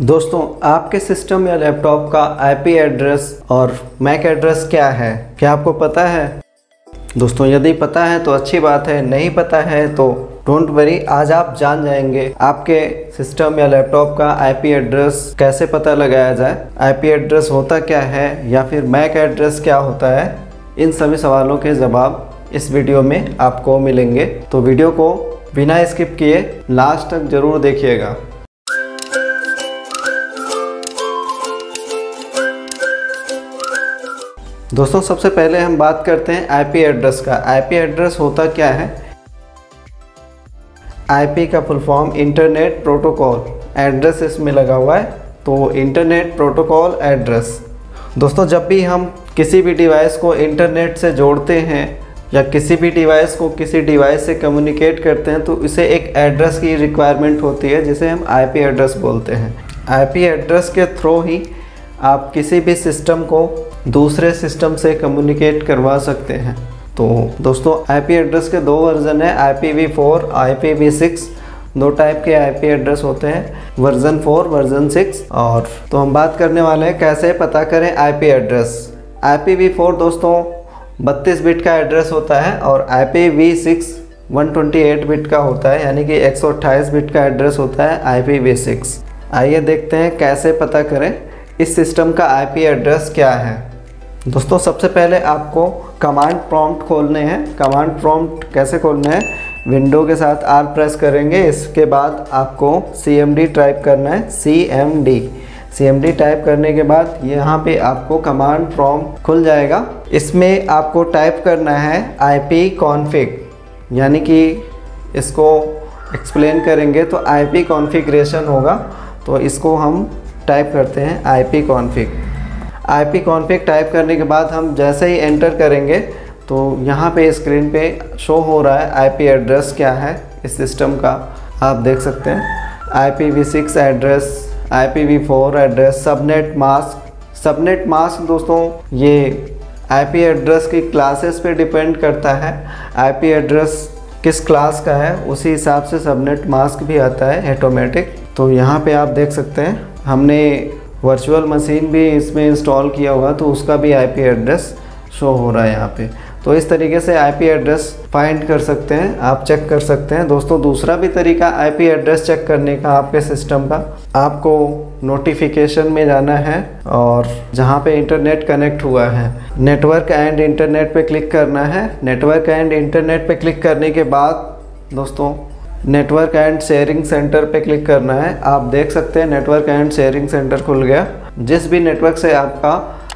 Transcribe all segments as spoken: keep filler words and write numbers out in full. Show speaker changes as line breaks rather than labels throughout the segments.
दोस्तों, आपके सिस्टम या लैपटॉप का आईपी एड्रेस और मैक एड्रेस क्या है, क्या आपको पता है? दोस्तों, यदि पता है तो अच्छी बात है, नहीं पता है तो डोंट वरी, आज आप जान जाएंगे आपके सिस्टम या लैपटॉप का आईपी एड्रेस कैसे पता लगाया जाए, आईपी एड्रेस होता क्या है या फिर मैक एड्रेस क्या होता है। इन सभी सवालों के जवाब इस वीडियो में आपको मिलेंगे, तो वीडियो को बिना स्किप किए लास्ट तक जरूर देखिएगा। दोस्तों, सबसे पहले हम बात करते हैं आईपी एड्रेस का। आईपी एड्रेस होता क्या है? आईपी का full form internet protocol address इसमें लगा हुआ है, तो इंटरनेट प्रोटोकॉल एड्रेस। दोस्तों, जब भी हम किसी भी डिवाइस को इंटरनेट से जोड़ते हैं या किसी भी डिवाइस को किसी डिवाइस से कम्युनिकेट करते हैं तो इसे एक एड्रेस की रिक्वायरमेंट होती है, जिसे हम आईपी एड्रेस बोलते हैं। आईपी एड्रेस के थ्रू ही आप किसी भी सिस्टम को दूसरे सिस्टम से कम्युनिकेट करवा सकते हैं। तो दोस्तों, आईपी एड्रेस के दो वर्जन है, I P V four, I P V six. दो टाइप के आईपी एड्रेस होते हैं, वर्जन फोर, वर्जन सिक्स। और तो हम बात करने वाले हैं कैसे पता करें IP address. I P V four दोस्तों बत्तीस बिट का एड्रेस होता है और आई पी वी सिक्स एक सौ अट्ठाईस बिट का होता है, यानी कि एक सौ अट्ठाईस बिट का एड्रेस होता है आई पी वी सिक्स। आइए देखते हैं कैसे पता करें इस सिस्टम का आईपी एड्रेस क्या है। दोस्तों, सबसे पहले आपको कमांड प्रॉम्प्ट खोलने हैं। कमांड प्रॉम्प्ट कैसे खोलने हैं? विंडो के साथ आर प्रेस करेंगे, इसके बाद आपको सी एम डी टाइप करना है। C M D C M D type करने के बाद यहाँ पे आपको कमांड प्रॉम्प्ट खुल जाएगा। इसमें आपको टाइप करना है आईपी कॉन्फ़िग, यानी कि इसको एक्सप्लेन करेंगे तो आईपी कॉन्फ़िगरेशन होगा। तो इसको हम टाइप करते हैं IP config. IP config type करने के बाद हम जैसे ही एंटर करेंगे तो यहाँ पे स्क्रीन पे शो हो रहा है आईपी एड्रेस क्या है इस सिस्टम का। आप देख सकते हैं I P V six address, I P V four address, subnet mask. Subnet mask दोस्तों ये आईपी एड्रेस की क्लासेस पे डिपेंड करता है। आईपी एड्रेस किस क्लास का है उसी हिसाब से सबनेट मास्क भी आता है ऑटोमेटिक। तो यहाँ पे आप देख सकते हैं हमने वर्चुअल मशीन भी इसमें इंस्टॉल किया हुआ, तो उसका भी आईपी एड्रेस शो हो रहा है यहाँ पे। तो इस तरीके से आईपी एड्रेस फाइंड कर सकते हैं, आप चेक कर सकते हैं। दोस्तों, दूसरा भी तरीका आईपी एड्रेस चेक करने का आपके सिस्टम का, आपको नोटिफिकेशन में जाना है और जहाँ पे इंटरनेट कनेक्ट हुआ है नेटवर्क एंड इंटरनेट पे क्लिक करना है। नेटवर्क एंड इंटरनेट पे क्लिक करने के बाद दोस्तों नेटवर्क एंड शेयरिंग सेंटर पे क्लिक करना है। आप देख सकते हैं नेटवर्क एंड शेयरिंग सेंटर खुल गया। जिस भी नेटवर्क से आपका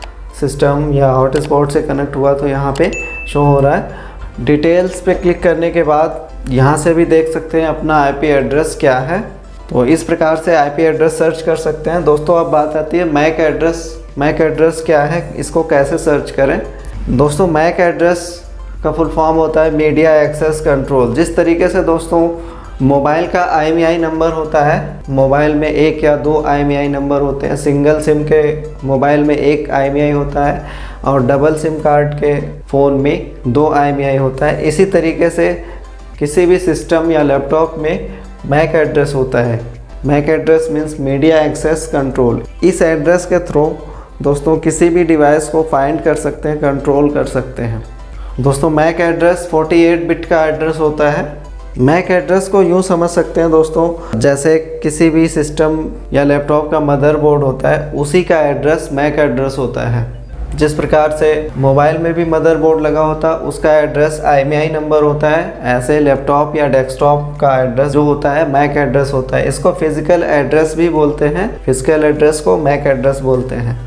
सिस्टम या हॉटस्पॉट से कनेक्ट हुआ तो यहाँ पे शो हो रहा है। डिटेल्स पे क्लिक करने के बाद यहाँ से भी देख सकते हैं अपना आईपी एड्रेस क्या है। तो इस प्रकार से आईपी एड्रेस सर्च कर सकते हैं। दोस्तों, अब बात आती है मैक एड्रेस। मैक एड्रेस क्या है, इसको कैसे सर्च करें? दोस्तों, मैक एड्रेस का फुल फॉर्म होता है मीडिया एक्सेस कंट्रोल। जिस तरीके से दोस्तों मोबाइल का आई एम ई आई नंबर होता है, मोबाइल में एक या दो आई एम ई आई नंबर होते हैं। सिंगल सिम के मोबाइल में एक आई एम ई आई होता है और डबल सिम कार्ड के फ़ोन में दो आई एम ई आई होता है। इसी तरीके से किसी भी सिस्टम या लैपटॉप में मैक एड्रेस होता है। MAC address means media access control. इस एड्रेस के थ्रू दोस्तों किसी भी डिवाइस को फाइंड कर सकते हैं, कंट्रोल कर सकते हैं। दोस्तों, मैक एड्रेस अड़तालीस बिट का एड्रेस होता है। मैक एड्रेस को यूँ समझ सकते हैं दोस्तों, जैसे किसी भी सिस्टम या लैपटॉप का मदरबोर्ड होता है उसी का एड्रेस मैक एड्रेस होता है। जिस प्रकार से मोबाइल में भी मदरबोर्ड लगा होता है उसका address I M E I number होता है, ऐसे लैपटॉप या डेस्कटॉप का एड्रेस जो होता है मैक एड्रेस होता है। इसको फिजिकल एड्रेस भी बोलते हैं, फिजिकल एड्रेस को मैक एड्रेस बोलते हैं।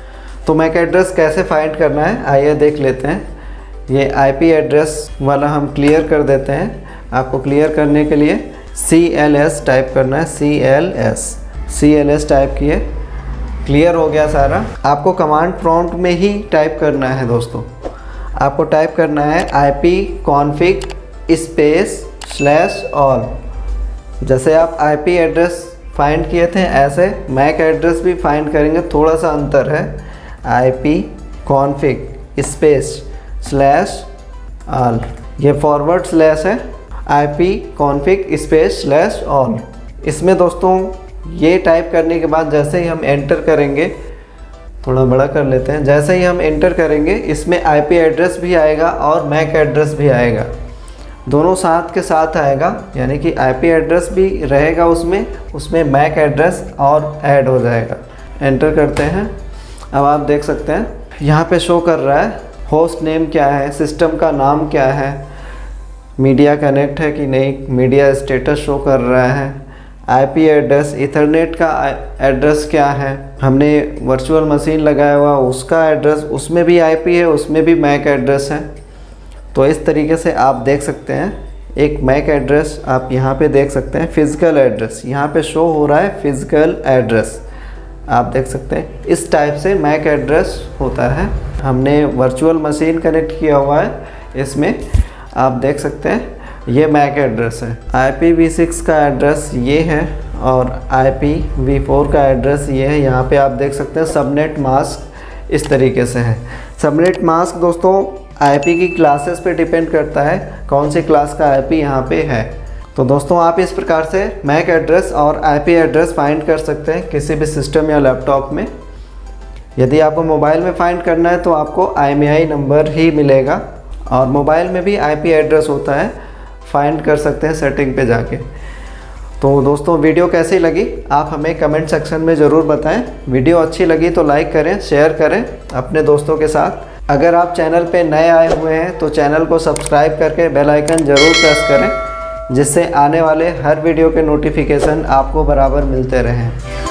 तो मैक एड्रेस कैसे फाइंड करना है आइए देख लेते हैं। ये आईपी एड्रेस वाला हम क्लियर कर देते हैं। आपको क्लियर करने के लिए सी एल एस टाइप करना है। C L S C L S type किए, क्लियर हो गया सारा। आपको कमांड प्रॉम्प्ट में ही टाइप करना है दोस्तों। आपको टाइप करना है IP config space slash all. जैसे आप आईपी एड्रेस फाइंड किए थे ऐसे मैक एड्रेस भी फाइंड करेंगे, थोड़ा सा अंतर है। IP config space slash all, ये फॉरवर्ड स्लैश है। IP config space slash all. इसमें दोस्तों ये टाइप करने के बाद जैसे ही हम एंटर करेंगे, थोड़ा बड़ा कर लेते हैं, जैसे ही हम एंटर करेंगे इसमें आईपी एड्रेस भी आएगा और मैक एड्रेस भी आएगा, दोनों साथ के साथ आएगा, यानी कि आईपी एड्रेस भी रहेगा उसमें उसमें मैक एड्रेस और ऐड हो जाएगा। एंटर करते हैं। अब आप देख सकते हैं यहाँ पे शो कर रहा है होस्ट नेम क्या है, सिस्टम का नाम क्या है, मीडिया कनेक्ट है कि नहीं, मीडिया स्टेटस शो कर रहा है, आईपी एड्रेस, इथरनेट का एड्रेस क्या है, हमने वर्चुअल मशीन लगाया हुआ उसका एड्रेस, उसमें भी आईपी है, उसमें भी मैक एड्रेस है। तो इस तरीके से आप देख सकते हैं एक मैक एड्रेस आप यहाँ पे देख सकते हैं, फिज़िकल एड्रेस यहाँ पे शो हो रहा है, फिज़िकल एड्रेस आप देख सकते हैं। इस टाइप से मैक एड्रेस होता है। हमने वर्चुअल मशीन कनेक्ट किया हुआ है, इसमें आप देख सकते हैं ये मैक एड्रेस है। आई पी वी सिक्स का एड्रेस ये है और आई पी वी फोर का एड्रेस ये है। यहाँ पे आप देख सकते हैं सबनेट मास्क इस तरीके से है। सबनेट मास्क दोस्तों आईपी की क्लासेस पे डिपेंड करता है कौन सी क्लास का आईपी यहाँ पे है। तो दोस्तों आप इस प्रकार से मैक एड्रेस और आईपी एड्रेस फाइंड कर सकते हैं किसी भी सिस्टम या लैपटॉप में। यदि आपको मोबाइल में फाइंड करना है तो आपको आई एम ई आई नंबर ही मिलेगा और मोबाइल में भी आईपी एड्रेस होता है, फाइंड कर सकते हैं सेटिंग पे जाके। तो दोस्तों वीडियो कैसी लगी आप हमें कमेंट सेक्शन में ज़रूर बताएं। वीडियो अच्छी लगी तो लाइक करें, शेयर करें अपने दोस्तों के साथ। अगर आप चैनल पे नए आए हुए हैं तो चैनल को सब्सक्राइब करके बेल आइकन ज़रूर प्रेस करें, जिससे आने वाले हर वीडियो के नोटिफिकेशन आपको बराबर मिलते रहें।